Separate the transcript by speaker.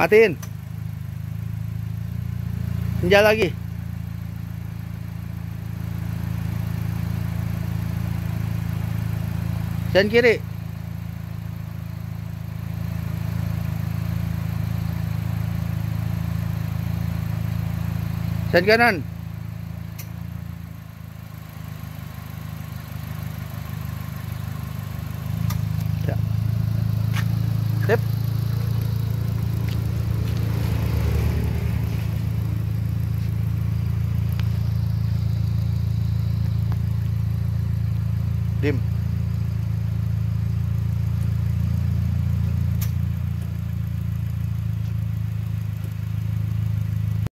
Speaker 1: Matiin. Senja lagi. Sen kiri. Sen kanan. Ya. Sip. Dim.